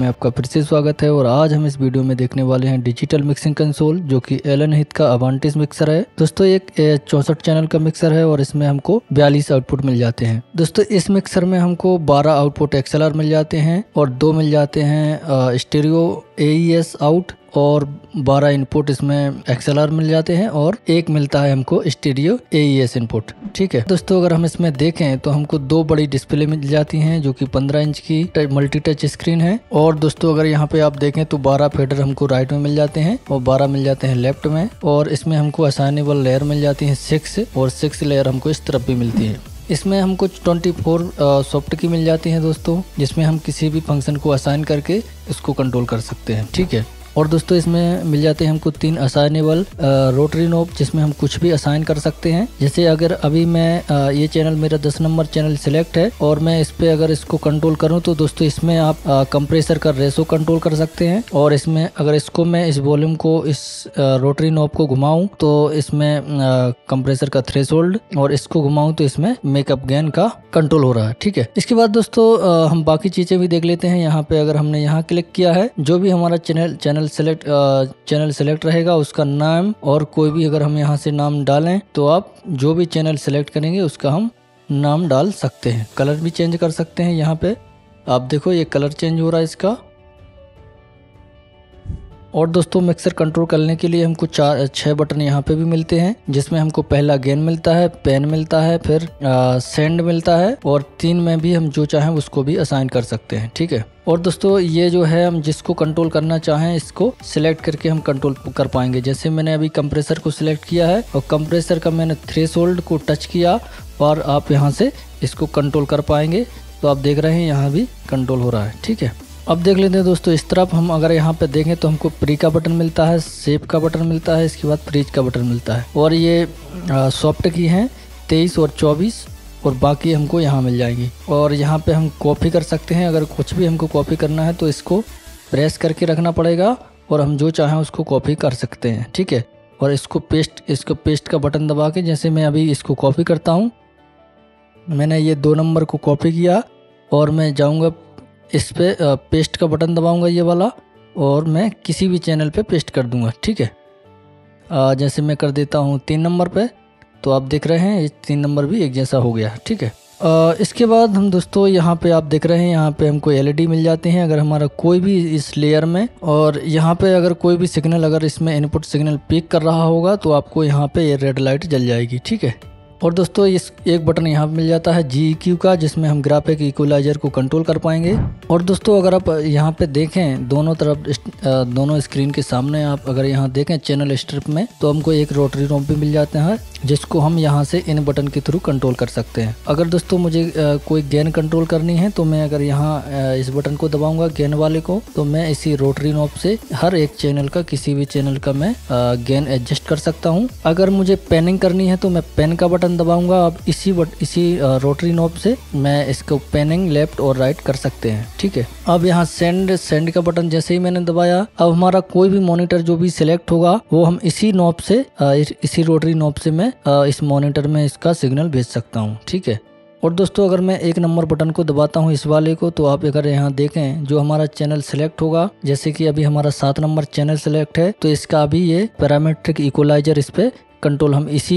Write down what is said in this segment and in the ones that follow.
में आपका फिर से स्वागत है। और आज हम इस वीडियो में देखने वाले हैं डिजिटल मिक्सिंग कंसोल, जो कि एलन हिथ का अवांटिस मिक्सर है। दोस्तों एक 64 चैनल का मिक्सर है और इसमें हमको 42 आउटपुट मिल जाते हैं। दोस्तों इस मिक्सर में हमको 12 आउटपुट एक्सएलआर मिल जाते हैं और 2 मिल जाते हैं स्टीरियो AES आउट और 12 इनपुट इसमें XLR मिल जाते हैं और एक मिलता है हमको स्टीरियो AES इनपुट। ठीक है दोस्तों, अगर हम इसमें देखें तो हमको 2 बड़ी डिस्प्ले मिल जाती हैं जो कि 15 इंच की मल्टी टच स्क्रीन है। और दोस्तों अगर यहाँ पे आप देखें तो 12 फेडर हमको राइट में मिल जाते हैं और 12 मिल जाते हैं लेफ्ट में। और इसमें हमको असाइनेबल लेयर मिल जाती है 6 और 6 लेयर हमको इस तरफ भी मिलती है। इसमें हमको 24 सॉफ्ट की मिल जाती हैं दोस्तों, जिसमें हम किसी भी फंक्शन को असाइन करके इसको कंट्रोल कर सकते हैं। ठीक है, और दोस्तों इसमें मिल जाते हैं हमको 3 असाइनेबल रोटरी नॉब, जिसमें हम कुछ भी असाइन कर सकते हैं। जैसे अगर अभी मैं ये चैनल मेरा 10 नंबर चैनल सिलेक्ट है और मैं इस पे अगर इसको कंट्रोल करूं तो दोस्तों इसमें आप कंप्रेसर का रेशो कंट्रोल कर सकते हैं। और इसमें अगर इसको मैं इस वॉल्यूम को इस रोटरी नॉब को घुमाऊं तो इसमें कंप्रेसर का थ्रेशोल्ड, और इसको घुमाऊं तो इसमें मेकअप गेन का कंट्रोल हो रहा है। ठीक है, इसके बाद दोस्तों हम बाकी चीजें भी देख लेते हैं। यहाँ पे अगर हमने यहाँ क्लिक किया है, जो भी हमारा चैनल सेलेक्ट रहेगा उसका नाम, और कोई भी अगर हम यहाँ से नाम डालें तो आप जो भी चैनल सेलेक्ट करेंगे उसका हम नाम डाल सकते हैं। कलर भी चेंज कर सकते हैं। यहाँ पे आप देखो ये कलर चेंज हो रहा है इसका। और दोस्तों मिक्सर कंट्रोल करने के लिए हमको 6 बटन यहाँ पे भी मिलते हैं, जिसमें हमको पहला गेन मिलता है, पेन मिलता है, फिर सेंड मिलता है, और 3 में भी हम जो चाहें उसको भी असाइन कर सकते हैं। ठीक है, और दोस्तों ये जो है हम जिसको कंट्रोल करना चाहें इसको सिलेक्ट करके हम कंट्रोल कर पाएंगे। जैसे मैंने अभी कंप्रेसर को सिलेक्ट किया है और कंप्रेसर का मैंने थ्रेशोल्ड को टच किया और आप यहाँ से इसको कंट्रोल कर पाएंगे। तो आप देख रहे हैं यहाँ भी कंट्रोल हो रहा है। ठीक है, अब देख लेते हैं दोस्तों इस तरफ हम अगर यहाँ पे देखें तो हमको प्री का बटन मिलता है, सेव का बटन मिलता है, इसके बाद फ्रीज का बटन मिलता है। और ये सॉफ्ट की हैं 23 और 24, और बाकी हमको यहाँ मिल जाएगी। और यहाँ पे हम कॉपी कर सकते हैं। अगर कुछ भी हमको कॉपी करना है तो इसको प्रेस करके रखना पड़ेगा और हम जो चाहें उसको कॉपी कर सकते हैं। ठीक है, और इसको पेस्ट का बटन दबा के, जैसे मैं अभी इसको कॉपी करता हूँ, मैंने ये 2 नंबर को कॉपी किया और मैं जाऊँगा इस पे पेस्ट का बटन दबाऊंगा ये वाला, और मैं किसी भी चैनल पे पेस्ट कर दूंगा। ठीक है, जैसे मैं कर देता हूँ 3 नंबर पे, तो आप देख रहे हैं ये 3 नंबर भी एक जैसा हो गया। ठीक है, इसके बाद हम दोस्तों यहाँ पे आप देख रहे हैं यहाँ पे हमको LED मिल जाते हैं अगर हमारा कोई भी इस लेयर में, और यहाँ पे अगर कोई भी सिग्नल अगर इसमें इनपुट सिग्नल पिक कर रहा होगा तो आपको यहाँ पे ये रेड लाइट जल जाएगी। ठीक है, और दोस्तों इस एक बटन यहाँ मिल जाता है GEQ का, जिसमें हम ग्राफिक इक्वलाइजर को कंट्रोल कर पाएंगे। और दोस्तों अगर आप यहाँ पे देखें दोनों तरफ दोनों स्क्रीन के सामने आप अगर यहाँ देखें चैनल स्ट्रिप में, तो हमको एक रोटरी नॉब भी मिल जाते हैं, जिसको हम यहाँ से इन बटन के थ्रू कंट्रोल कर सकते हैं। अगर दोस्तों मुझे कोई गेन कंट्रोल करनी है तो मैं अगर यहाँ इस बटन को दबाऊंगा गेन वाले को, तो मैं इसी रोटरी नॉब से हर एक चैनल का किसी भी चैनल का मैं गेन एडजस्ट कर सकता हूँ। अगर मुझे पेनिंग करनी है तो मैं पेन का बटन दबाऊंगा। अब इसी रोटरी नॉब से मैं इसको पेनिंग लेफ्ट और राइट कर सकते हैं। ठीक है, अब यहाँ सेंड का बटन जैसे ही मैंने दबाया, अब हमारा कोई भी मॉनिटर जो भी सिलेक्ट होगा वो हम इसी नॉब से इसी रोटरी नॉब से मैं इस मॉनिटर में इसका सिग्नल भेज सकता हूँ। ठीक है, और दोस्तों अगर मैं 1 नंबर बटन को दबाता हूँ इस वाले को, तो आप अगर यहाँ देखें जो हमारा चैनल सिलेक्ट होगा, जैसे कि अभी हमारा 7 नंबर चैनल सिलेक्ट है, तो इसका अभी ये पैरामीट्रिक इक्वलाइजर इस पे कंट्रोल हम इसी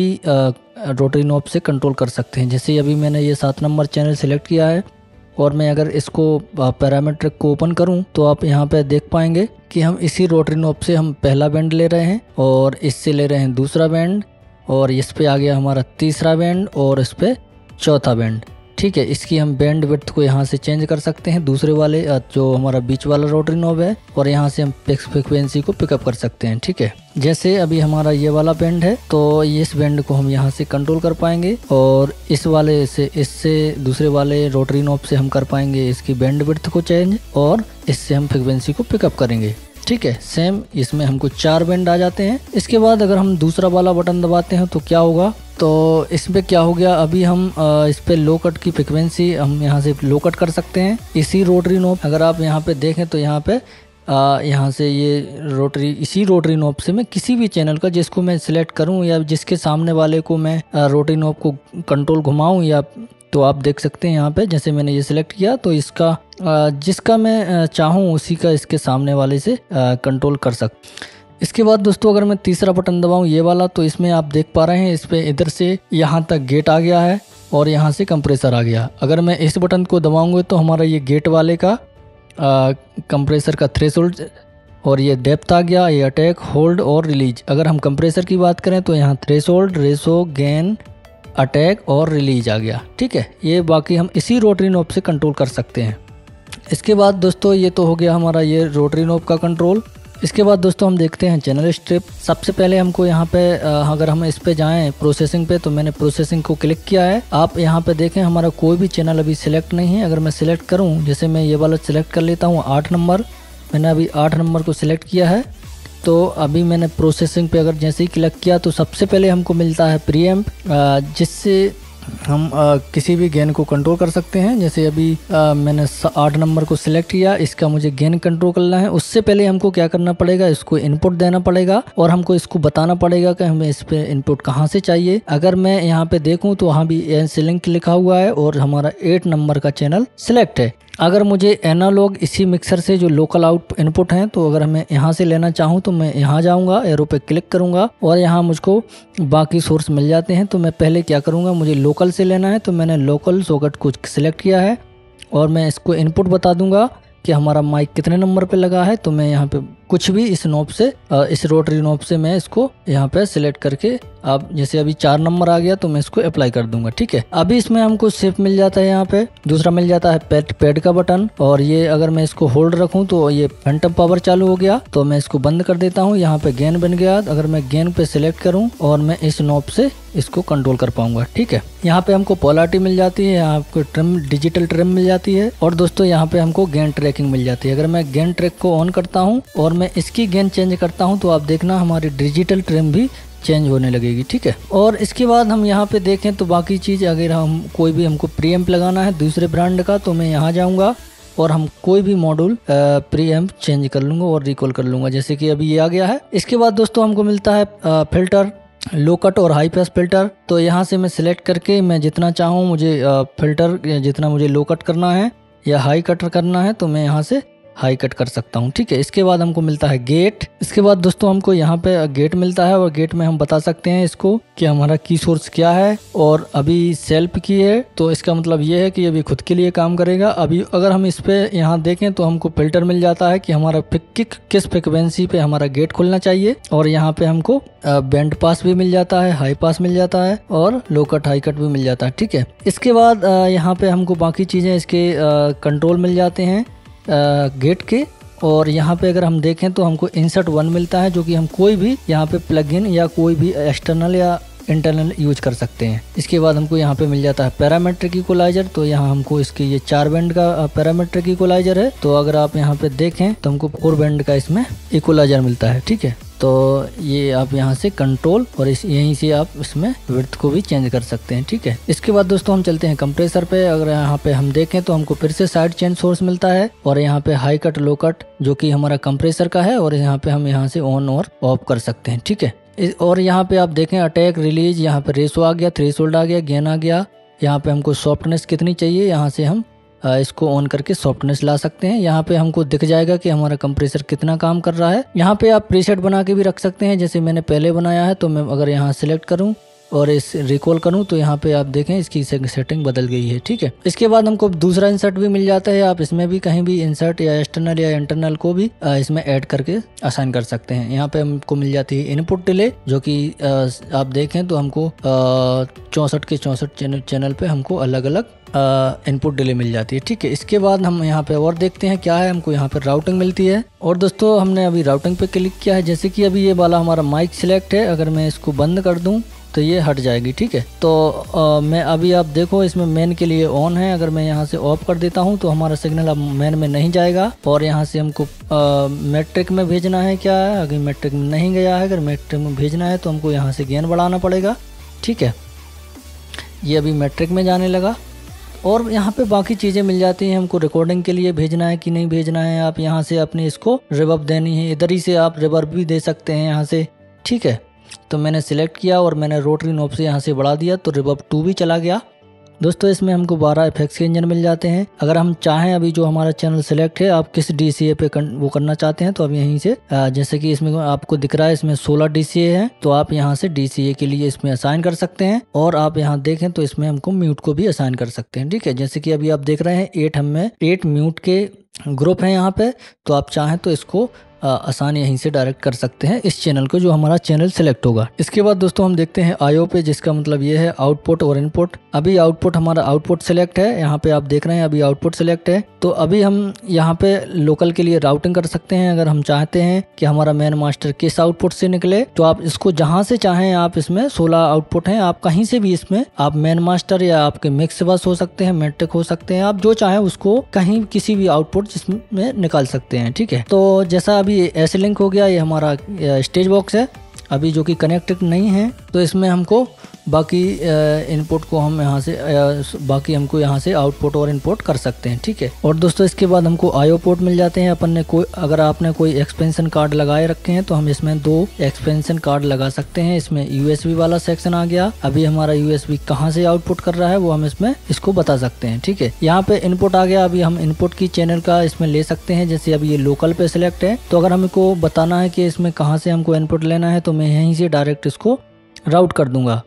रोटरी नॉब से कंट्रोल कर सकते हैं। जैसे अभी मैंने ये 7 नंबर चैनल सिलेक्ट किया है और मैं अगर इसको पैरामीट्रिक को ओपन करूं तो आप यहाँ पे देख पाएंगे कि हम इसी रोटरी नॉब से हम पहला बैंड ले रहे हैं और इससे ले रहे हैं दूसरा बैंड, और इस पे आ गया हमारा तीसरा बैंड और इस पे चौथा बैंड। ठीक है, इसकी हम बैंड विड्थ को यहाँ से चेंज कर सकते हैं दूसरे वाले जो हमारा बीच वाला रोटरी नॉब है, और यहाँ से हम फ्रिक्वेंसी को पिकअप कर सकते हैं। ठीक है, जैसे अभी हमारा ये वाला बैंड है तो इस बैंड को हम यहाँ से कंट्रोल कर पाएंगे, और इस वाले से इससे दूसरे वाले रोटरी नॉब से हम कर पाएंगे इसकी बैंड विड्थ को चेंज, और इससे हम फ्रिक्वेंसी को पिकअप करेंगे। ठीक है, सेम इसमें हमको 4 बैंड आ जाते हैं। इसके बाद अगर हम दूसरा वाला बटन दबाते हैं तो क्या होगा, तो इसमें क्या हो गया, अभी हम इस पे लो कट की फ्रिक्वेंसी हम यहाँ से लो कट कर सकते हैं इसी रोटरी नॉब। अगर आप यहाँ पे देखें तो यहाँ पे यहाँ से ये इसी रोटरी नॉब से मैं किसी भी चैनल का जिसको मैं सिलेक्ट करूँ या जिसके सामने वाले को मैं रोटरी नॉब को कंट्रोल घुमाऊँ या तो आप देख सकते हैं यहाँ पे जैसे मैंने ये सिलेक्ट किया तो इसका जिसका मैं चाहूँ उसी का इसके सामने वाले से कंट्रोल कर सकता। इसके बाद दोस्तों अगर मैं तीसरा बटन दबाऊं ये वाला, तो इसमें आप देख पा रहे हैं इस पे इधर से यहाँ तक गेट आ गया है और यहाँ से कंप्रेसर आ गया। अगर मैं इस बटन को दबाऊंगा तो हमारा ये गेट वाले का कंप्रेसर का थ्रेशोल्ड और ये डेप्थ आ गया, ये अटैक, होल्ड और रिलीज। अगर हम कंप्रेसर की बात करें तो यहाँ थ्रेशोल्ड, रेशो, गेन, अटैक और रिलीज आ गया। ठीक है, ये बाकी हम इसी रोटरी नॉब से कंट्रोल कर सकते हैं। इसके बाद दोस्तों ये तो हो गया हमारा ये रोटरी नॉब का कंट्रोल। इसके बाद दोस्तों हम देखते हैं चैनल स्ट्रिप। सबसे पहले हमको यहाँ पे अगर हम इस पे जाएं प्रोसेसिंग पे, तो मैंने प्रोसेसिंग को क्लिक किया है। आप यहाँ पे देखें हमारा कोई भी चैनल अभी सिलेक्ट नहीं है। अगर मैं सिलेक्ट करूँ, जैसे मैं ये वाला सिलेक्ट कर लेता हूँ 8 नंबर, मैंने अभी 8 नंबर को सिलेक्ट किया है। तो अभी मैंने प्रोसेसिंग पे अगर जैसे ही क्लिक किया तो सबसे पहले हमको मिलता है प्रीएम्प, जिससे हम किसी भी गेन को कंट्रोल कर सकते हैं। जैसे अभी मैंने 8 नंबर को सिलेक्ट किया, इसका मुझे गेन कंट्रोल करना है। उससे पहले हमको क्या करना पड़ेगा, इसको इनपुट देना पड़ेगा और हमको इसको बताना पड़ेगा कि हमें इस पे इनपुट कहाँ से चाहिए। अगर मैं यहाँ पे देखूँ तो वहाँ भी एनसीलिंक लिखा हुआ है और हमारा 8 नंबर का चैनल सिलेक्ट है। अगर मुझे एनालॉग इसी मिक्सर से जो लोकल आउट इनपुट हैं, तो अगर मैं यहाँ से लेना चाहूँ तो मैं यहाँ जाऊँगा, एरो पे क्लिक करूँगा और यहाँ मुझको बाकी सोर्स मिल जाते हैं। तो मैं पहले क्या करूँगा, मुझे लोकल से लेना है तो मैंने लोकल सॉकेट को सिलेक्ट किया है और मैं इसको इनपुट बता दूंगा कि हमारा माइक कितने नंबर पे लगा है। तो मैं यहाँ पे कुछ भी इस नॉब से इस रोटरी नॉब से मैं इसको यहाँ पे सिलेक्ट करके, अब जैसे अभी 4 नंबर आ गया तो मैं इसको अप्लाई कर दूंगा। ठीक है, अभी इसमें हमको शिफ्ट मिल जाता है, यहाँ पे दूसरा मिल जाता है पैड का बटन। और ये अगर मैं इसको होल्ड रखूं तो ये फैंटम पावर चालू हो गया, तो मैं इसको बंद कर देता हूँ। यहाँ पे गेन बन गया। अगर मैं गेन पे सिलेक्ट करूँ और मैं इस नॉब से इसको कंट्रोल कर पाऊंगा। ठीक है, यहाँ पे हमको पोलैरिटी मिल जाती है, यहाँ पे ट्रिम, डिजिटल ट्रिम मिल जाती है और दोस्तों यहाँ पे हमको गेन ट्रैकिंग मिल जाती है। अगर मैं गेन ट्रैक को ऑन करता हूँ और मैं इसकी गेन चेंज करता हूँ तो आप देखना हमारी डिजिटल ट्रिम भी चेंज होने लगेगी। ठीक है, और इसके बाद हम यहाँ पे देखें तो बाकी चीज़, अगर हम कोई भी हमको प्रीएम्प लगाना है दूसरे ब्रांड का, तो मैं यहाँ जाऊँगा और हम कोई भी मॉड्यूल प्रीएम्प चेंज कर लूँगा और रिकॉल कर लूँगा, जैसे कि अभी ये आ गया है। इसके बाद दोस्तों हमको मिलता है फिल्टर, लो कट और हाई पास फिल्टर। तो यहाँ से मैं सिलेक्ट करके मैं जितना चाहूँ, मुझे फिल्टर जितना मुझे लो कट करना है या हाई कट करना है तो मैं यहाँ से हाई कट कर सकता हूँ। ठीक है, इसके बाद हमको मिलता है गेट। इसके बाद दोस्तों हमको यहाँ पे गेट मिलता है और गेट में हम बता सकते हैं इसको कि हमारा की सोर्स क्या है और अभी सेल्फ की है, तो इसका मतलब ये है कि अभी खुद के लिए काम करेगा। अभी अगर हम इस पे यहाँ देखें तो हमको फिल्टर मिल जाता है कि हमारा किस फ्रिक्वेंसी पे हमारा गेट खुलना चाहिए और यहाँ पे हमको बैंड पास भी मिल जाता है, हाई पास मिल जाता है और लो कट हाई कट भी मिल जाता है। ठीक है, इसके बाद यहाँ पे हमको बाकी चीज़ें इसके कंट्रोल मिल जाते हैं गेट के। और यहाँ पे अगर हम देखें तो हमको इंसर्ट 1 मिलता है, जो कि हम कोई भी यहाँ पे प्लगइन या कोई भी एक्सटर्नल या इंटरनल यूज कर सकते हैं। इसके बाद हमको यहाँ पे मिल जाता है पैरामीट्रिक इक्वलाइजर। तो यहाँ हमको इसके ये 4 बैंड का पैरामीट्रिक इक्वलाइजर है। तो अगर आप यहाँ पे देखें तो हमको 4 बैंड का इसमें इक्वलाइजर मिलता है। ठीक है, तो ये आप यहाँ से कंट्रोल और यहीं से आप इसमें विड्थ को भी चेंज कर सकते हैं। ठीक है, इसके बाद दोस्तों हम चलते हैं कंप्रेसर पे। अगर यहाँ पे हम देखें तो हमको फिर से साइड चेंज सोर्स मिलता है और यहाँ पे हाई कट लो कट जो कि हमारा कंप्रेसर का है और यहाँ पे हम यहाँ से ऑन और ऑफ कर सकते हैं। ठीक है, और यहाँ पे आप देखें अटैक, रिलीज, यहाँ पे रेशो आ गया, थ्रेशोल्ड आ गया, गेन आ गया। यहाँ पे हमको सॉफ्टनेस कितनी चाहिए, यहाँ से हम इसको ऑन करके सॉफ्टनेस ला सकते हैं। यहाँ पे हमको दिख जाएगा कि हमारा कंप्रेसर कितना काम कर रहा है। यहाँ पे आप प्रीसेट बना के भी रख सकते हैं, जैसे मैंने पहले बनाया है। तो मैं अगर यहाँ सिलेक्ट करूँ और इस रिकॉल करूँ तो यहाँ पे आप देखें इसकी सेटिंग बदल गई है। ठीक है, इसके बाद हमको दूसरा इंसर्ट भी मिल जाता है। आप इसमें भी कहीं भी इंसर्ट या एक्सटर्नल या इंटरनल को भी इसमें ऐड करके असाइन कर सकते हैं। यहाँ पे हमको मिल जाती है इनपुट डिले, जो कि आप देखें तो हमको 64 के 64 चैनल पे हमको अलग अलग इनपुट डिले मिल जाती है। ठीक है, इसके बाद हम यहाँ पे और देखते हैं क्या है। हमको यहाँ पे राउटिंग मिलती है और दोस्तों हमने अभी राउटिंग पे क्लिक किया है। जैसे कि अभी ये वाला हमारा माइक सिलेक्ट है, अगर मैं इसको बंद कर दूं तो ये हट जाएगी। ठीक है, तो मैं अभी आप देखो इसमें मेन के लिए ऑन है। अगर मैं यहाँ से ऑफ कर देता हूँ तो हमारा सिग्नल अब मेन में नहीं जाएगा और यहाँ से हमको मैट्रिक में भेजना है क्या है। अगर मैट्रिक में नहीं गया है, अगर मैट्रिक में भेजना है तो हमको यहाँ से गेन बढ़ाना पड़ेगा। ठीक है, ये अभी मैट्रिक में जाने लगा और यहाँ पे बाकी चीज़ें मिल जाती हैं। हमको रिकॉर्डिंग के लिए भेजना है कि नहीं भेजना है, आप यहाँ से अपने इसको रिवर्ब देनी है। इधर ही से आप रिवर्ब भी दे सकते हैं यहाँ से। ठीक है, तो मैंने सिलेक्ट किया और मैंने रोटरी नॉब से यहाँ से बढ़ा दिया तो रिवर्ब 2 भी चला गया दोस्तों इसमें हमको 12 इफेक्ट्स के इंजन मिल जाते हैं। अगर हम चाहें अभी जो हमारा चैनल सिलेक्ट है, आप किस DCA पे वो करना चाहते हैं तो अब यहीं से जैसे कि इसमें आपको दिख रहा है इसमें 16 DCA है, तो आप यहाँ से DCA के लिए इसमें असाइन कर सकते हैं। और आप यहाँ देखें तो इसमें हमको म्यूट को भी असाइन कर सकते हैं। ठीक है, जैसे कि अभी आप देख रहे हैं 8 म्यूट के ग्रुप है यहाँ पे, तो आप चाहें तो इसको आसान यहीं से डायरेक्ट कर सकते हैं इस चैनल को, जो हमारा चैनल सिलेक्ट होगा। इसके बाद दोस्तों हम देखते हैं IO पे, जिसका मतलब ये है आउटपुट और इनपुट। अभी आउटपुट हमारा आउटपुट सिलेक्ट है, यहाँ पे आप देख रहे हैं अभी आउटपुट सिलेक्ट है। तो अभी हम यहाँ पे लोकल के लिए राउटिंग कर सकते हैं। अगर हम चाहते हैं कि हमारा मेन मास्टर किस आउटपुट से निकले, तो आप इसको जहां से चाहें, आप इसमें 16 आउटपुट हैं, आप कहीं से भी इसमें आप मेन मास्टर या आपके मिक्स बस हो सकते हैं, मैट्रिक हो सकते हैं, आप जो चाहें उसको कहीं किसी भी आउटपुट जिसमें निकाल सकते हैं। ठीक है, तो जैसा अभी ऐसे लिंक हो गया, ये हमारा स्टेज बॉक्स है अभी जो कि कनेक्टेड नहीं है, तो इसमें हमको बाकी इनपुट को हम यहाँ से बाकी हमको यहाँ से आउटपुट और इनपुट कर सकते हैं। ठीक है, और दोस्तों इसके बाद हमको IO पोर्ट मिल जाते हैं। अपन ने अगर आपने कोई एक्सपेंशन कार्ड लगाए रखे हैं तो हम इसमें 2 एक्सपेंशन कार्ड लगा सकते हैं। इसमें USB वाला सेक्शन आ गया। अभी हमारा USB कहाँ से आउटपुट कर रहा है वो हम इसमें इसको बता सकते हैं। ठीक है, यहाँ पे इनपुट आ गया। अभी हम इनपुट की चैनल का इसमें ले सकते हैं। जैसे अभी ये लोकल पे सिलेक्ट है, तो अगर हमको बताना है कि इसमें कहाँ से हमको इनपुट लेना है, तो मैं यहीं से डायरेक्ट इसको राउट कर दूंगा।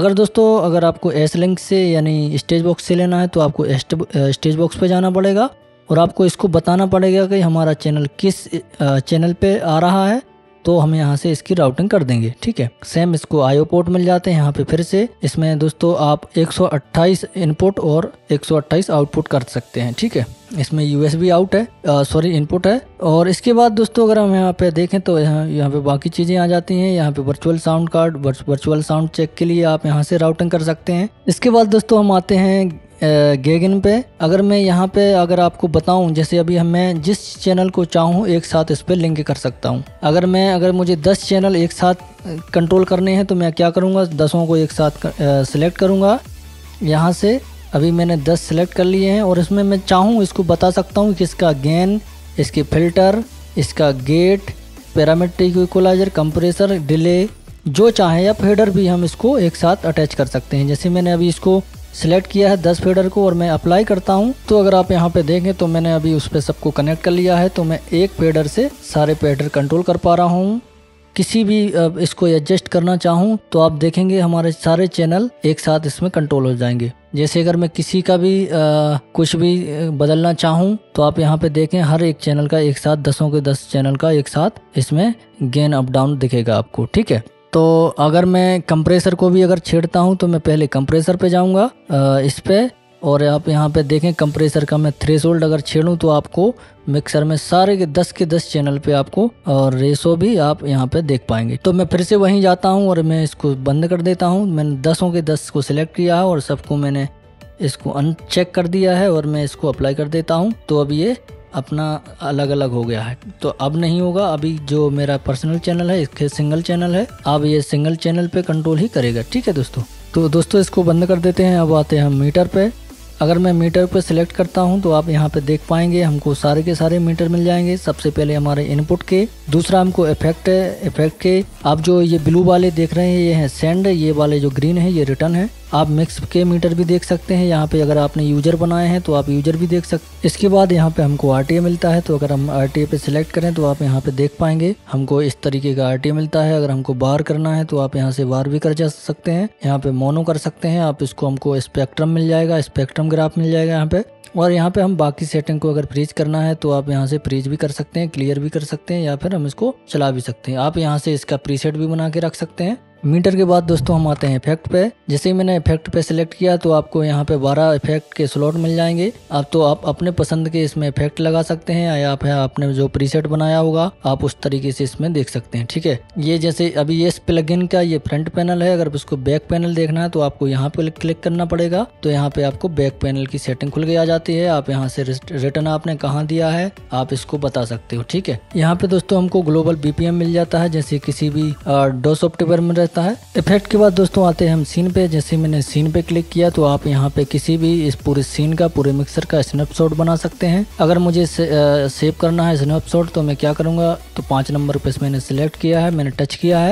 अगर आपको S लिंक से यानी स्टेज बॉक्स से लेना है, तो आपको स्टेज बॉक्स पे जाना पड़ेगा और आपको इसको बताना पड़ेगा कि हमारा चैनल किस चैनल पे आ रहा है, तो हम यहाँ से इसकी राउटिंग कर देंगे। ठीक है, सेम इसको IO पोर्ट मिल जाते हैं यहाँ पे। फिर से इसमें दोस्तों आप 128 इनपुट और 128 आउटपुट कर सकते हैं। ठीक है, इसमें USB आउट है, इनपुट है। और इसके बाद दोस्तों अगर हम यहाँ पे देखें तो यहाँ पे बाकी चीज़ें आ जाती हैं। यहाँ पे virtual sound card, virtual sound check के लिए आप यहाँ से राउटिंग कर सकते हैं। इसके बाद दोस्तों हम आते हैं गेगिन पे। अगर मैं यहाँ पे अगर आपको बताऊं, जैसे अभी मैं जिस चैनल को चाहूँ एक साथ इस पे लिंक कर सकता हूँ। अगर मुझे 10 चैनल एक साथ कंट्रोल करने हैं, तो मैं क्या करूँगा, 10 को एक साथ सिलेक्ट करूँगा। यहाँ से अभी मैंने 10 सिलेक्ट कर लिए हैं और इसमें मैं चाहूँ इसको बता सकता हूँ कि इसका गेन, इसके फिल्टर, इसका gate, parametric equaliser, compressor, delay, जो चाहे, या फेडर भी हम इसको एक साथ अटैच कर सकते हैं। जैसे मैंने अभी इसको सिलेक्ट किया है 10 फेडर को और मैं अप्लाई करता हूं, तो अगर आप यहां पे देखें तो मैंने अभी उस पे सबको कनेक्ट कर लिया है। तो मैं एक फेडर से सारे फेडर कंट्रोल कर पा रहा हूं। किसी भी इसको एडजस्ट करना चाहूं तो आप देखेंगे हमारे सारे चैनल एक साथ इसमें कंट्रोल हो जाएंगे। जैसे अगर मैं किसी का भी कुछ भी बदलना चाहूं, तो आप यहाँ पे देखें हर एक चैनल का एक साथ 10 के 10 चैनल का एक साथ इसमें गेन अप डाउन दिखेगा आपको। ठीक है, तो अगर मैं कंप्रेसर को भी अगर छेड़ता हूं तो मैं पहले कंप्रेसर पे जाऊंगा इस पे, और आप यहाँ पे देखें कंप्रेसर का मैं थ्रेशोल्ड अगर छेड़ूं तो आपको मिक्सर में सारे के 10 चैनल पे आपको और रेशो भी आप यहाँ पे देख पाएंगे। तो मैं फिर से वहीं जाता हूँ और मैं इसको बंद कर देता हूँ। मैंने 10 के 10 को सिलेक्ट किया है और सबको मैंने इसको अनचेक कर दिया है और मैं इसको अप्लाई कर देता हूँ। तो अब ये अपना अलग अलग हो गया है। तो अब नहीं होगा, अभी जो मेरा पर्सनल चैनल है इसके सिंगल चैनल है, अब ये सिंगल चैनल पे कंट्रोल ही करेगा। ठीक है दोस्तों, तो दोस्तों इसको बंद कर देते हैं। अब आते हैं हम मीटर पे। अगर मैं मीटर पे सिलेक्ट करता हूं तो आप यहां पे देख पाएंगे हमको सारे के सारे मीटर मिल जाएंगे। सबसे पहले हमारे इनपुट के, दूसरा हमको इफेक्ट के, आप जो ये ब्लू वाले देख रहे हैं ये है सेंड, ये वाले जो ग्रीन है ये रिटर्न है। आप मिक्स के मीटर भी देख सकते हैं यहाँ पे, अगर आपने यूजर बनाए हैं तो आप यूजर भी देख सकते हैं। इसके बाद यहाँ पे हमको RTA मिलता है, तो अगर हम RTA पे सिलेक्ट करें तो आप यहाँ पे देख पाएंगे हमको इस तरीके का RTA मिलता है। अगर हमको बार करना है तो आप यहाँ से बार भी कर जा सकते हैं, यहाँ पे मोनो कर सकते हैं आप इसको, हमको स्पेक्ट्रम मिल जाएगा, स्पेक्ट्रम ग्राफ मिल जाएगा यहाँ पे। और यहाँ पे हम बाकी सेटिंग को अगर फ्रीज करना है तो आप यहाँ से फ्रीज भी कर सकते हैं, क्लियर भी कर सकते हैं, या फिर हम इसको चला भी सकते हैं। आप यहाँ से इसका प्रीसेट भी बना के रख सकते हैं। मीटर के बाद दोस्तों हम आते हैं इफेक्ट पे। जैसे ही मैंने इफेक्ट पे सिलेक्ट किया तो आपको यहाँ पे 12 इफेक्ट के स्लॉट मिल जाएंगे। अब तो आप अपने पसंद के इसमें इफेक्ट लगा सकते हैं, या फिर आपने जो प्रीसेट बनाया होगा आप उस तरीके से इसमें देख सकते हैं। ठीक है, ये जैसे अभी ये प्लगइन का ये फ्रंट पैनल है, अगर उसको बैक पैनल देखना है तो आपको यहाँ पे क्लिक करना पड़ेगा। तो यहाँ पे आपको बैक पैनल की सेटिंग खुल के आ जाती है। आप यहाँ से रिटर्न आपने कहाँ दिया है आप इसको बता सकते हो। ठीक है, यहाँ पे दोस्तों हमको ग्लोबल BPM मिल जाता है, जैसे किसी भी DOS सॉफ्टवेयर में रहता है। इफेक्ट के बाद दोस्तों आते हैं हम सीन पे। जैसे मैंने सीन पे क्लिक किया तो आप यहाँ पे किसी भी इस पूरे सीन का, पूरे मिक्सर का स्नैपशॉट बना सकते हैं। अगर मुझे सेव करना है स्नैपशॉट तो मैं क्या करूँगा, तो 5 नंबर पे मैंने सिलेक्ट किया है, मैंने टच किया है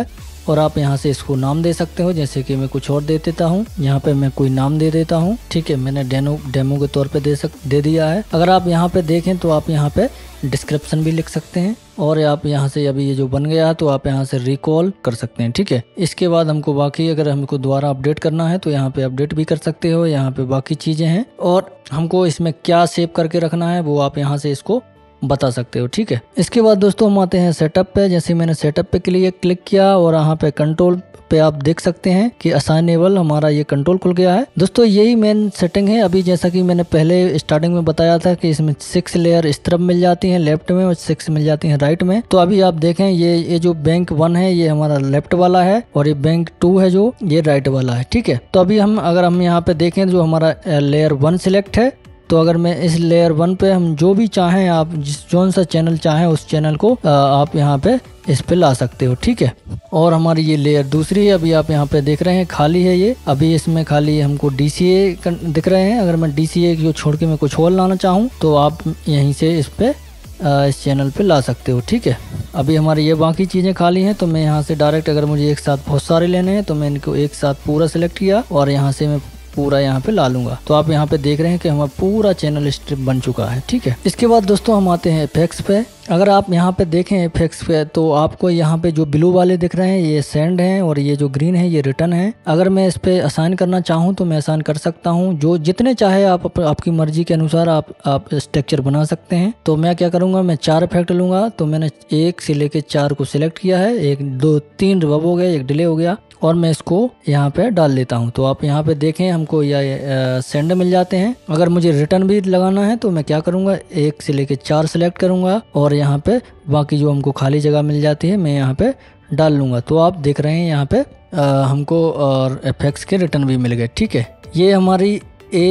और आप यहाँ से इसको नाम दे सकते हो, जैसे कि मैं कुछ और दे देता हूँ। यहाँ पे मैं कोई नाम दे देता हूँ, ठीक है। मैंने डेमो के तौर पे दे दिया है। अगर आप यहाँ पे देखें तो आप यहाँ पे डिस्क्रिप्शन भी लिख सकते हैं और आप यहाँ से अभी ये जो बन गया तो आप यहाँ से रिकॉल कर सकते हैं, ठीक है। इसके बाद हमको बाकी अगर हमको दोबारा अपडेट करना है तो यहाँ पे अपडेट भी कर सकते हो। यहाँ पे बाकी चीजें हैं और हमको इसमें क्या सेव करके रखना है वो आप यहाँ से इसको बता सकते हो, ठीक है। इसके बाद दोस्तों हम आते हैं सेटअप पे। जैसे मैंने सेटअप पे के लिए क्लिक किया और यहाँ पे कंट्रोल पे आप देख सकते हैं कि असाइनेबल हमारा ये कंट्रोल खुल गया है। दोस्तों यही मेन सेटिंग है। अभी जैसा कि मैंने पहले स्टार्टिंग में बताया था कि इसमें 6 लेयर इस तरफ मिल जाती हैं लेफ्ट में और 6 मिल जाती हैं राइट में। तो अभी आप देखें ये जो बैंक 1 है ये हमारा लेफ्ट वाला है और ये बैंक 2 है जो ये राइट वाला है, ठीक है। तो अभी अगर हम यहाँ पे देखें जो हमारा लेयर 1 सिलेक्ट है, तो अगर मैं इस लेयर 1 पे हम जो भी चाहें आप जौन सा चैनल चाहें उस चैनल को आप यहाँ पे इस पे ला सकते हो, ठीक है। और हमारी ये लेयर दूसरी है। अभी आप यहाँ पे देख रहे हैं खाली है ये। अभी इसमें खाली हमको DCA दिख रहे हैं। अगर मैं DCA को छोड़ के मैं कुछ और लाना चाहूँ तो आप यहीं से इस चैनल पे ला सकते हो, ठीक है। अभी हमारी ये बाकी चीज़ें खाली हैं तो मैं यहाँ से डायरेक्ट अगर मुझे एक साथ बहुत सारे लेने हैं तो मैं इनको एक साथ पूरा सिलेक्ट किया और यहाँ से मैं पूरा यहाँ पे ला लूंगा। तो आप यहाँ पे देख रहे हैं कि हमारा पूरा चैनल स्ट्रिप बन चुका है, ठीक है। इसके बाद दोस्तों हम आते हैं इफेक्ट्स पे। अगर आप यहाँ पे देखें इफेक्ट्स पे तो आपको यहाँ पे जो ब्लू वाले दिख रहे हैं ये सेंड हैं और ये जो ग्रीन है ये रिटर्न है। अगर मैं इस पे असाइन करना चाहूँ तो मैं असाइन कर सकता हूँ। जो जितने चाहे आप आपकी मर्जी के अनुसार आप स्ट्रक्चर बना सकते हैं। तो मैं क्या करूँगा, मैं 4 इफेक्ट लूंगा। तो मैंने 1 से लेके 4 को सिलेक्ट किया है। 1 2 3 रिवर्ब हो गया, 1 डिले हो गया और मैं इसको यहाँ पे डाल लेता हूँ। तो आप यहाँ पे देखें हमको ये सेंड मिल जाते हैं। अगर मुझे रिटर्न भी लगाना है तो मैं क्या करूँगा, 1 से लेके 4 सिलेक्ट करूँगा और यहाँ पे बाकी जो हमको खाली जगह मिल जाती है मैं यहाँ पे डाल लूँगा। तो आप देख रहे हैं यहाँ पे हमको और इफेक्ट्स के रिटर्न भी मिल गए, ठीक है। ये हमारी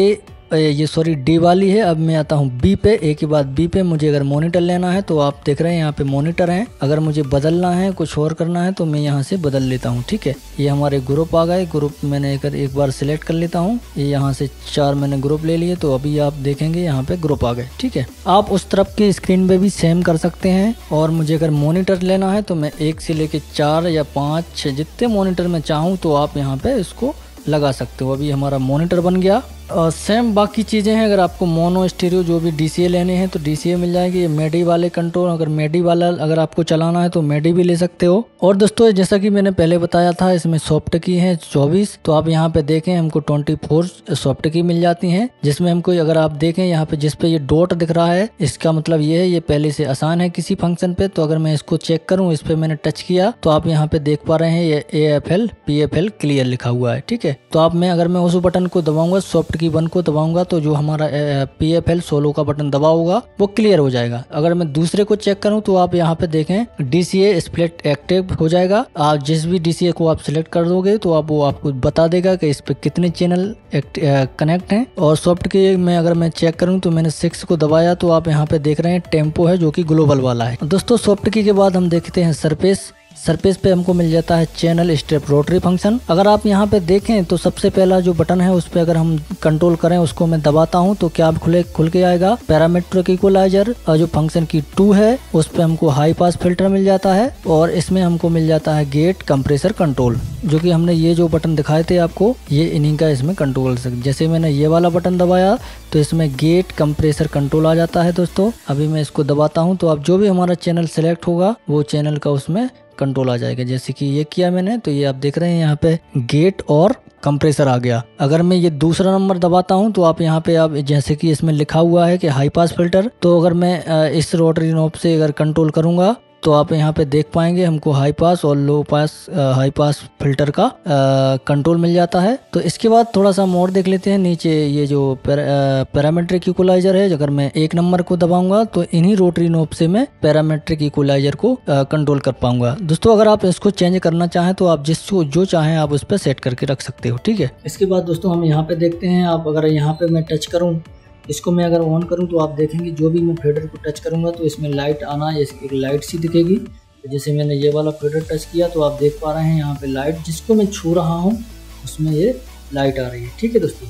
डी वाली है। अब मैं आता हूँ बी पे। ए के बाद बी पे मुझे अगर मॉनिटर लेना है तो आप देख रहे हैं यहाँ पे मॉनिटर है। अगर मुझे बदलना है कुछ और करना है तो मैं यहाँ से बदल लेता हूँ, ठीक है। ये हमारे ग्रुप आ गए। ग्रुप मैंने एक बार सिलेक्ट कर लेता हूँ। ये यहाँ से 4 मैंने ग्रुप ले लिए तो अभी आप देखेंगे यहाँ पे ग्रुप आ गए, ठीक है। आप उस तरफ की स्क्रीन पे भी सेम कर सकते हैं। और मुझे अगर मॉनिटर लेना है तो मैं 1 से लेके 4 या 5 6 जितने मॉनिटर में चाहूँ तो आप यहाँ पे इसको लगा सकते हो। अभी हमारा मॉनिटर बन गया। सेम बाकी चीज़ें हैं। अगर आपको मोनो स्टीरियो जो भी DCA लेने हैं तो DCA मिल जाएगी। ये मेडी वाले कंट्रोल अगर मेडी वाला अगर आपको चलाना है तो मेडी भी ले सकते हो। और दोस्तों जैसा कि मैंने पहले बताया था इसमें सॉफ्ट की है 24। तो आप यहाँ पे देखें हमको 24 सॉफ्ट की मिल जाती हैं, जिसमें हमको अगर आप देखें यहाँ पे जिस पे ये डॉट दिख रहा है इसका मतलब ये है ये पहले से आसान है किसी फंक्शन पे। तो अगर मैं इसको चेक करूँ, इस पे मैंने टच किया तो आप यहाँ पे देख पा रहे हैं ये AFL PFL क्लियर लिखा हुआ है, ठीक है। तो आप अगर मैं उस बटन को दबाऊंगा सॉफ्ट की 1 को दबाऊंगा तो जो हमारा PFL 16 का बटन दबा होगा वो क्लियर हो जाएगा। अगर मैं दूसरे को चेक करूं तो आप यहाँ पे देखें DCA स्प्लिट एक्टिव हो जाएगा। आप जिस भी DCA को आप सिलेक्ट कर दोगे तो वो आपको बता देगा कि इस पे कितने चैनल कनेक्ट हैं। और सॉफ्ट की में अगर मैं चेक करूं तो मैंने 6 को दबाया तो आप यहाँ पे देख रहे हैं टेम्पो है जो कि ग्लोबल वाला है। दोस्तों सॉफ्ट की के बाद हम देखते हैं सरफेस पे हमको मिल जाता है चैनल स्ट्रिप रोटरी फंक्शन। अगर आप यहाँ पे देखें तो सबसे पहला जो बटन है उस पे अगर हम कंट्रोल करें उसको मैं दबाता हूँ तो क्या खुल के आएगा पैरामीट्रिक इक्वलाइजर। और जो फंक्शन की 2 है उस पे हमको हाई पास फिल्टर मिल जाता है और इसमें हमको मिल जाता है गेट कंप्रेसर कंट्रोल, जो कि हमने ये जो बटन दिखाए थे आपको ये इन्हीं का इसमें कंट्रोल। जैसे मैंने ये वाला बटन दबाया तो इसमें गेट कंप्रेसर कंट्रोल आ जाता है। दोस्तों अभी मैं इसको दबाता हूँ तो अब जो भी हमारा चैनल सेलेक्ट होगा वो चैनल का उसमें कंट्रोल आ जाएगा। जैसे कि ये किया मैंने तो ये आप देख रहे हैं यहाँ पे गेट और कंप्रेसर आ गया। अगर मैं ये दूसरा नंबर दबाता हूँ तो आप यहाँ पे आप जैसे कि इसमें लिखा हुआ है कि हाई पास फिल्टर, तो अगर मैं इस रोटरी नॉब से अगर कंट्रोल करूँगा तो आप यहाँ पे देख पाएंगे हमको हाई पास और low pass high pass filter का कंट्रोल मिल जाता है। तो इसके बाद थोड़ा सा मोड देख लेते हैं। नीचे ये जो पैरामीट्रिक इक्वलाइजर है, अगर मैं 1 नंबर को दबाऊंगा तो इन्हीं रोटरी नॉब से मैं पैरामीट्रिक इक्वलाइजर को कंट्रोल कर पाऊंगा। दोस्तों अगर आप इसको चेंज करना चाहें तो आप जिसको जो चाहें आप उस पर सेट करके रख सकते हो, ठीक है। इसके बाद दोस्तों हम यहाँ पे देखते हैं। आप अगर यहाँ पे मैं टच करूँ, इसको मैं अगर ऑन करूं तो आप देखेंगे जो भी मैं फेडर को टच करूंगा तो इसमें लाइट आना, एक लाइट सी दिखेगी। तो जैसे मैंने ये वाला फेडर टच किया तो आप देख पा रहे हैं यहाँ पे लाइट जिसको मैं छू रहा हूँ उसमें ये लाइट आ रही है, ठीक है दोस्तों।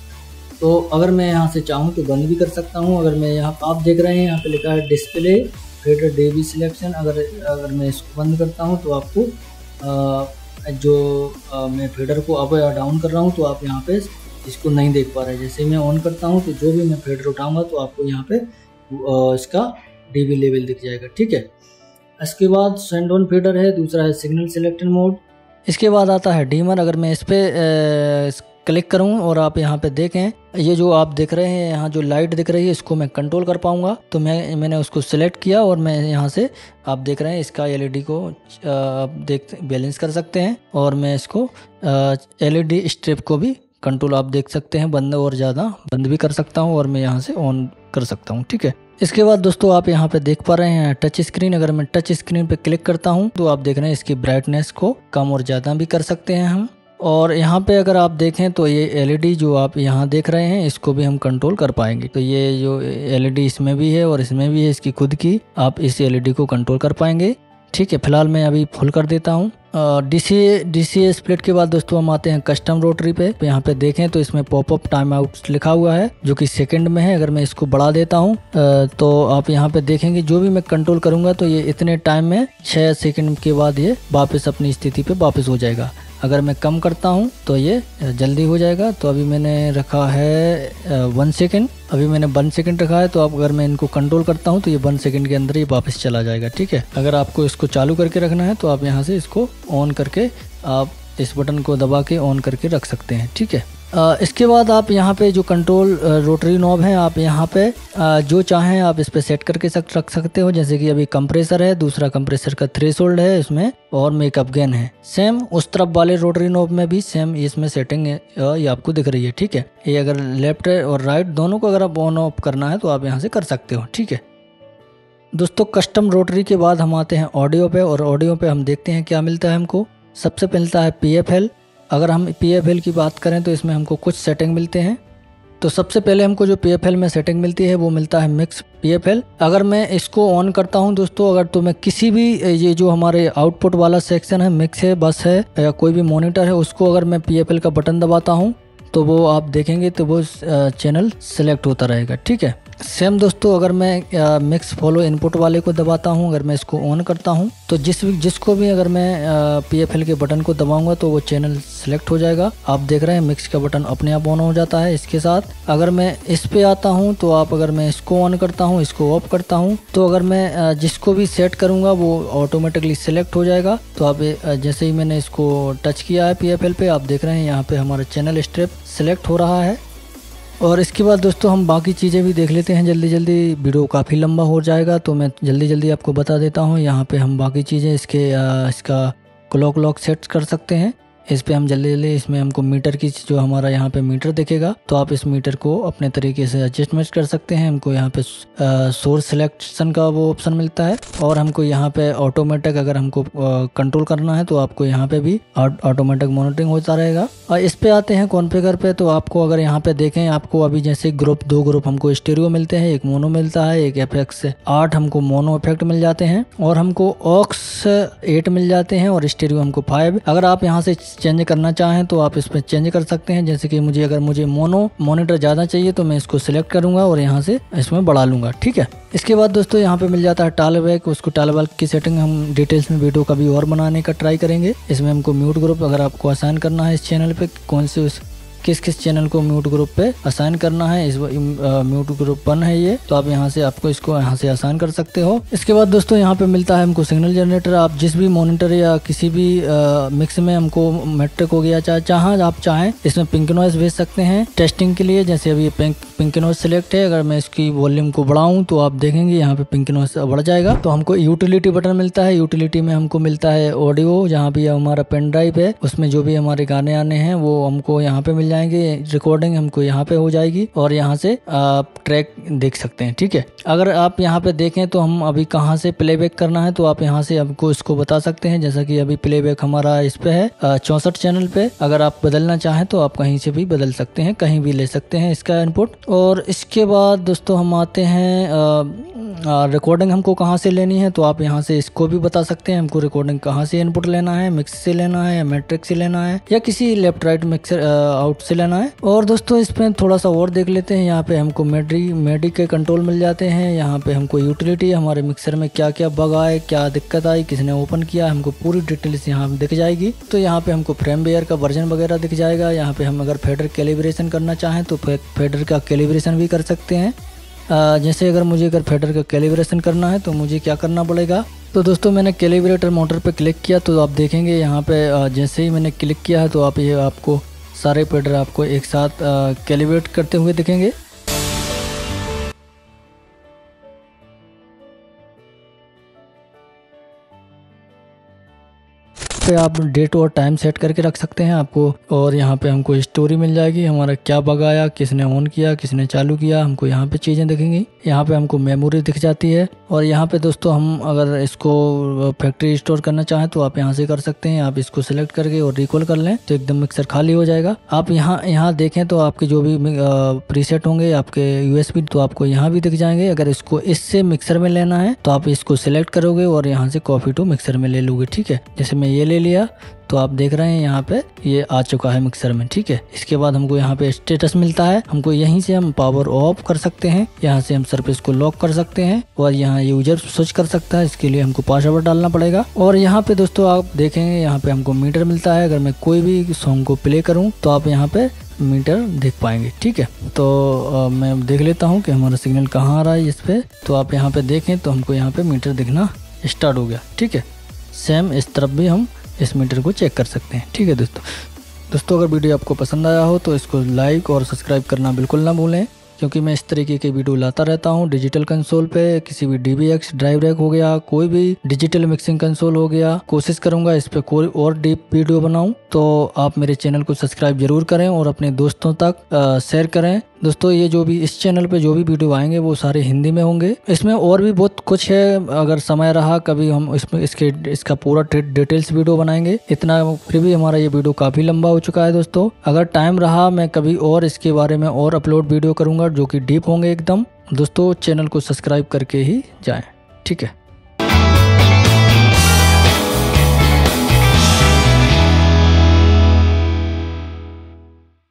तो अगर मैं यहाँ से चाहूँ तो बंद भी कर सकता हूँ। अगर मैं यहाँ आप देख रहे हैं यहाँ पे लिखा है डिस्प्ले फेडर DB सिलेक्शन। अगर मैं इसको बंद करता हूँ तो आपको मैं फेडर को अप या डाउन कर रहा हूँ तो आप यहाँ पे इसको नहीं देख पा रहे। जैसे मैं ऑन करता हूँ तो जो भी मैं फेडर उठाऊंगा तो आपको यहाँ पे इसका DB लेवल दिख जाएगा, ठीक है। इसके बाद सेंड ऑन फेडर है, दूसरा है सिग्नल सिलेक्शन मोड। इसके बाद आता है डीमर। अगर मैं इस पर क्लिक करूं और आप यहाँ पे देखें, ये जो आप देख रहे हैं यहाँ जो लाइट दिख रही है इसको मैं कंट्रोल कर पाऊंगा। तो मैंने उसको सिलेक्ट किया और मैं यहाँ से आप देख रहे हैं इसका LED को आप बैलेंस कर सकते हैं। और मैं इसको LED स्ट्रिप को भी कंट्रोल आप देख सकते हैं, बंद और ज़्यादा बंद भी कर सकता हूँ और मैं यहाँ से ऑन कर सकता हूँ, ठीक है। इसके बाद दोस्तों आप यहाँ पे देख पा रहे हैं टच स्क्रीन। अगर मैं टच स्क्रीन पे क्लिक करता हूँ तो आप देख रहे हैं इसकी ब्राइटनेस को कम और ज़्यादा भी कर सकते हैं हम। और यहाँ पे अगर आप देखें तो ये LED जो आप यहाँ देख रहे हैं इसको भी हम कंट्रोल कर पाएंगे। तो ये जो LED इसमें भी है और इसमें भी है, इसकी खुद की आप इस LED को कंट्रोल कर पाएंगे, ठीक है। फिलहाल मैं अभी फुल कर देता हूँ। DCA स्प्लिट के बाद दोस्तों हम आते हैं कस्टम रोटरी पे। यहाँ पे देखें तो इसमें पॉपअप टाइम आउट लिखा हुआ है जो कि सेकंड में है। अगर मैं इसको बढ़ा देता हूँ तो आप यहाँ पे देखेंगे जो भी मैं कंट्रोल करूंगा तो ये इतने टाइम में 6 सेकंड के बाद ये वापस अपनी स्थिति पे वापस हो जाएगा। अगर मैं कम करता हूँ तो ये जल्दी हो जाएगा। तो अभी मैंने रखा है 1 सेकंड, अभी मैंने 1 सेकंड रखा है। तो अब अगर मैं इनको कंट्रोल करता हूँ तो ये 1 सेकंड के अंदर ही वापस चला जाएगा, ठीक है। अगर आपको इसको चालू करके रखना है तो आप यहाँ से इसको ऑन करके आप इस बटन को दबा के ऑन करके रख सकते हैं, ठीक है। इसके बाद आप यहाँ पे जो कंट्रोल रोटरी नॉब है आप यहाँ पे जो चाहें आप इस पे सेट करके रख सकते हो। जैसे कि अभी कंप्रेसर है, दूसरा कंप्रेसर का थ्रेशोल्ड है इसमें, और मेकअप गेन है। सेम उस तरफ वाले रोटरी नॉब में भी सेम इसमें सेटिंग ये आपको दिख रही है, ठीक है। ये अगर लेफ्ट और राइट दोनों को अगर आप ऑन ऑफ करना है तो आप यहाँ से कर सकते हो, ठीक है। दोस्तों कस्टम रोटरी के बाद हम आते हैं ऑडियो पे, और ऑडियो पे हम देखते हैं क्या मिलता है हमको। सबसे मिलता है PFL। अगर हम PFL की बात करें तो इसमें हमको कुछ सेटिंग मिलते हैं। तो सबसे पहले हमको जो PFL में सेटिंग मिलती है वो मिलता है मिक्स PFL। अगर मैं इसको ऑन करता हूं दोस्तों, अगर तो मैं किसी भी ये जो हमारे आउटपुट वाला सेक्शन है, मिक्स है, बस है या कोई भी मॉनिटर है, उसको अगर मैं PFL का बटन दबाता हूं तो वो आप देखेंगे तो वो चैनल सेलेक्ट होता रहेगा, ठीक है। सेम दोस्तों अगर मैं मिक्स फॉलो इनपुट वाले को दबाता हूं, अगर मैं इसको ऑन करता हूं तो जिसको भी अगर मैं PFL के बटन को दबाऊंगा तो वो चैनल सेलेक्ट हो जाएगा। आप देख रहे हैं मिक्स का बटन अपने आप ऑन हो जाता है। इसके साथ अगर मैं इस पे आता हूं तो आप अगर मैं इसको ऑन करता हूं, इसको ऑफ करता हूं, तो अगर मैं जिसको भी सेट करूंगा वो ऑटोमेटिकली सिलेक्ट हो जाएगा। तो आप जैसे ही मैंने इसको टच किया है PFL पे, आप देख रहे हैं यहाँ पे हमारा चैनल स्ट्रिप सिलेक्ट हो रहा है। और इसके बाद दोस्तों हम बाकी चीज़ें भी देख लेते हैं जल्दी जल्दी, वीडियो काफ़ी लंबा हो जाएगा तो मैं जल्दी जल्दी आपको बता देता हूँ। यहाँ पे हम बाकी चीज़ें इसका क्लॉक लॉक सेट कर सकते हैं। इस पे हम जल्दी जल्दी इसमें हमको मीटर की जो हमारा यहाँ पे मीटर दिखेगा तो आप इस मीटर को अपने तरीके से एडजस्टमेंट कर सकते हैं। हमको यहाँ पे सोर्स सिलेक्शन का वो ऑप्शन मिलता है, और हमको यहाँ पे ऑटोमेटिक अगर हमको कंट्रोल करना है तो आपको यहाँ पे भी ऑटोमेटिक मॉनिटरिंग होता रहेगा। और इस पे आते हैं कॉन्फ़िगर पे, तो आपको अगर यहाँ पे देखें आपको अभी जैसे दो ग्रुप हमको स्टीरियो मिलते हैं, एक मोनो मिलता है, एक FX 8 हमको मोनो इफेक्ट मिल जाते हैं, और हमको ऑक्स 8 मिल जाते हैं, और स्टीरियो हमको 5। अगर आप यहाँ से चेंज करना चाहें तो आप इस पर चेंज कर सकते हैं। जैसे कि अगर मुझे मोनो मॉनिटर ज़्यादा चाहिए तो मैं इसको सिलेक्ट करूंगा और यहाँ से इसमें बढ़ा लूंगा, ठीक है। इसके बाद दोस्तों यहाँ पे मिल जाता है टॉलबैक। उसको टॉलबैक की सेटिंग हम डिटेल्स में वीडियो कभी और बनाने का ट्राई करेंगे। इसमें हमको म्यूट ग्रुप अगर आपको असाइन करना है इस चैनल पे, कौन से किस चैनल को म्यूट ग्रुप पे असाइन करना है, इस म्यूट ग्रुप 1 है ये, तो आप यहाँ से आपको इसको यहाँ से असाइन कर सकते हो। इसके बाद दोस्तों यहाँ पे मिलता है हमको सिग्नल जनरेटर। आप जिस भी मॉनिटर या किसी भी मिक्स में हमको मैट्रिक हो गया जहाँ आप चाहें इसमें पिंक नॉइस भेज सकते हैं टेस्टिंग के लिए। जैसे अभी पिंक नॉइस सिलेक्ट है, अगर मैं इसकी वॉल्यूम को बढ़ाऊं तो आप देखेंगे यहाँ पे पिंक नॉइस बढ़ जाएगा। तो हमको यूटिलिटी बटन मिलता है। यूटिलिटी में हमको मिलता है ऑडियो, जहाँ भी हमारा पेन ड्राइव है उसमें जो भी हमारे गाने आने हैं वो हमको यहाँ पे मिल जाएंगे। रिकॉर्डिंग हमको यहाँ पे हो जाएगी और यहाँ से आप ट्रैक देख सकते हैं, ठीक है। अगर आप यहाँ पे देखें तो हम अभी कहाँ से प्लेबैक करना है तो आप यहाँ से हमको इसको बता सकते हैं। जैसा कि अभी प्लेबैक हमारा इस पे है 64 चैनल पे। अगर आप बदलना चाहें तो आप कहीं से भी बदल सकते हैं, कहीं भी ले सकते हैं इसका इनपुट। और इसके बाद दोस्तों हम आते हैं रिकॉर्डिंग हमको कहाँ से लेनी है, तो आप यहाँ से इसको भी बता सकते हैं हमको रिकॉर्डिंग कहाँ से इनपुट लेना है, मिक्स से लेना है या मैट्रिक से लेना है या किसी लेफ्ट राइट मिक्सर सॉफ्ट से लेना है। और दोस्तों इसमें थोड़ा सा और देख लेते हैं। यहाँ पे हमको मेडी के कंट्रोल मिल जाते हैं। यहाँ पे हमको यूटिलिटी, हमारे मिक्सर में क्या क्या बग आए, क्या दिक्कत आई, किसने ओपन किया, हमको पूरी डिटेल्स यहाँ दिख जाएगी। तो यहाँ पे हमको फ्रेमवेयर का वर्जन वगैरह दिख जाएगा। यहाँ पे हम अगर फेडर कैलिब्रेशन करना चाहें तो फेडर का कैलिब्रेशन भी कर सकते हैं। जैसे अगर फेडर का कैलिब्रेशन करना है तो मुझे क्या करना पड़ेगा। तो दोस्तों मैंने कैलिब्रेटर मोटर पे क्लिक किया तो आप देखेंगे यहाँ पे जैसे ही मैंने क्लिक किया है तो आपको सारे फेडर आपको एक साथ कैलिब्रेट करते हुए दिखेंगे। पे आप डेट और टाइम सेट करके रख सकते हैं आपको। और यहाँ पे हमको स्टोरी मिल जाएगी, हमारा क्या बग आया, किसने ऑन किया, किसने चालू किया, हमको यहाँ पे चीज़ें दिखेंगी। यहाँ पे हमको मेमोरी दिख जाती है। और यहाँ पे दोस्तों हम अगर इसको फैक्ट्री स्टोर करना चाहें तो आप यहाँ से कर सकते हैं। आप इसको सिलेक्ट करके और रिकॉल कर लें तो एकदम मिक्सर खाली हो जाएगा। आप यहाँ देखें तो आपके जो भी प्रीसेट होंगे आपके USB तो आपको यहाँ भी दिख जाएंगे। अगर इसको इससे मिक्सर में लेना है तो आप इसको सिलेक्ट करोगे और यहाँ से कॉपी टू मिक्सर में ले लोगे। ठीक है, जैसे मैं ये ले लिया तो आप देख रहे हैं यहाँ पे ये आ चुका है मिक्सर में। ठीक है, इसके बाद हमको यहाँ पे स्टेटस मिलता है। हमको यहीं से हम पावर ऑफ कर सकते हैं, यहाँ से हम सरफेस को लॉक कर सकते हैं और यहाँ यूजर स्विच कर सकता है। इसके लिए हमको पासवर्ड डालना पड़ेगा। और यहाँ पे दोस्तों आप देखेंगे यहाँ पे हमको मीटर मिलता है। अगर मैं कोई भी सॉन्ग को प्ले करूँ तो आप यहाँ पे मीटर देख पाएंगे। ठीक है, तो मैं देख लेता हूँ कि हमारा सिग्नल कहाँ आ रहा है इस पे। तो आप यहाँ पे देखें तो हमको यहाँ पे मीटर दिखना स्टार्ट हो गया। ठीक है, सेम इस तरफ भी हम इस मीटर को चेक कर सकते हैं। ठीक है दोस्तों अगर वीडियो आपको पसंद आया हो तो इसको लाइक और सब्सक्राइब करना बिल्कुल ना भूलें, क्योंकि मैं इस तरीके की वीडियो लाता रहता हूँ। डिजिटल कंसोल पे किसी भी DBX ड्राइव रैक हो गया, कोई भी डिजिटल मिक्सिंग कंसोल हो गया, कोशिश करूंगा इस पे कोई और डीप वीडियो बनाऊं। तो आप मेरे चैनल को सब्सक्राइब जरूर करें और अपने दोस्तों तक शेयर करें। दोस्तों ये जो भी इस चैनल पे जो भी वीडियो आएंगे वो सारे हिंदी में होंगे। इसमें और भी बहुत कुछ है, अगर समय रहा कभी हम इसमें इसका पूरा डिटेल्स वीडियो बनाएंगे। इतना फिर भी हमारा ये वीडियो काफी लंबा हो चुका है दोस्तों। अगर टाइम रहा मैं कभी और इसके बारे में और अपलोड वीडियो करूंगा जो कि डीप होंगे एकदम। दोस्तों चैनल को सब्सक्राइब करके ही जाएं। ठीक है।